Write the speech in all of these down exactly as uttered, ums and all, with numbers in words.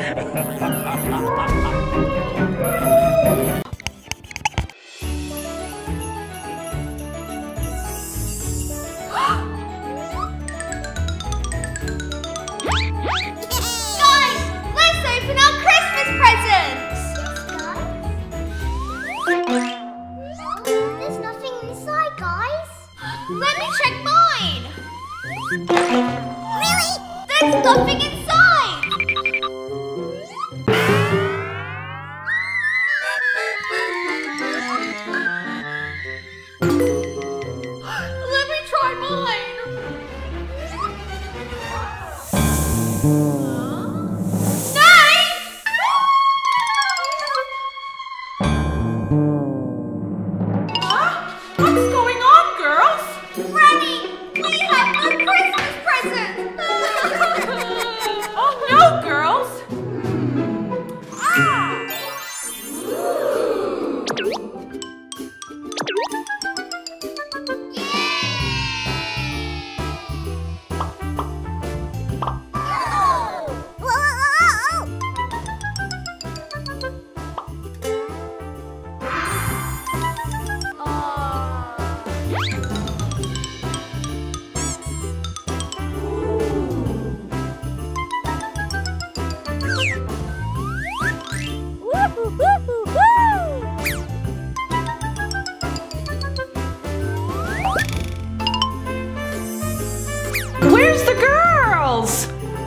Let me check mine! Really? There's nothing inside! Let me try mine! Where's the girls?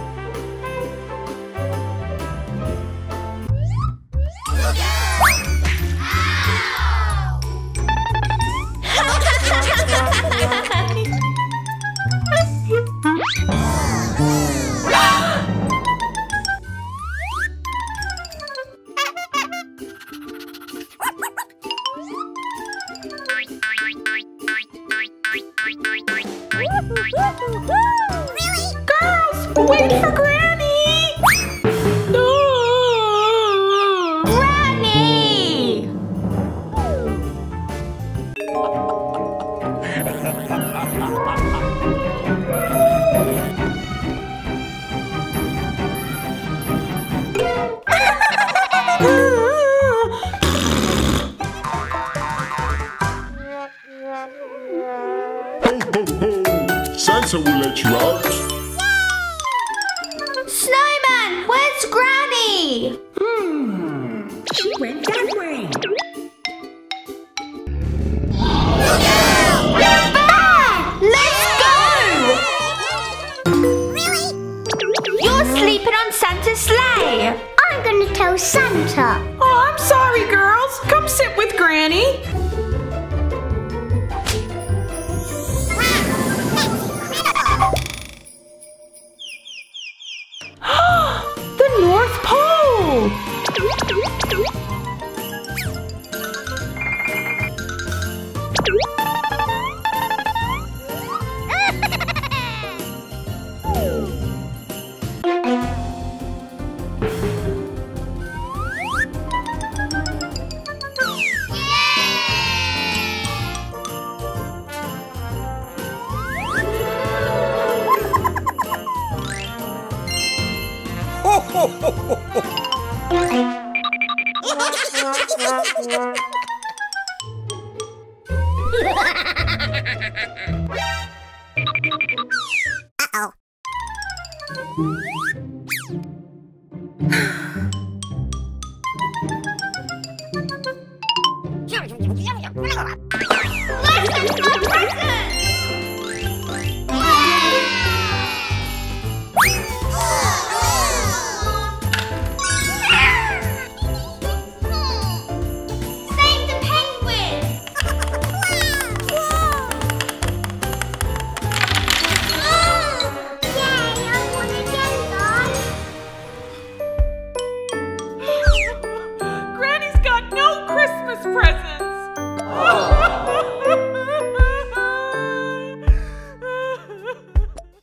Really? Girls, wait for Granny! No! Granny! Santa will let you out. Snowman, where's Granny? Hmm, she went that way. Bear, let's go! Really? You're sleeping on Santa's sleigh. I'm gonna tell Santa. Oh, I'm sorry, girls. Come sit with Granny. The North Pole! Ho, ho, ho, ho, ho.